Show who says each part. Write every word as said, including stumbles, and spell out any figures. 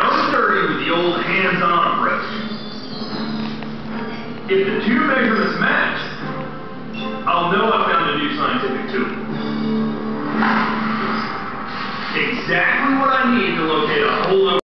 Speaker 1: down and dirty with the old hands-on approach. If the two measurements match, I'll know I found a new scientific tool. Exactly what I need to locate a whole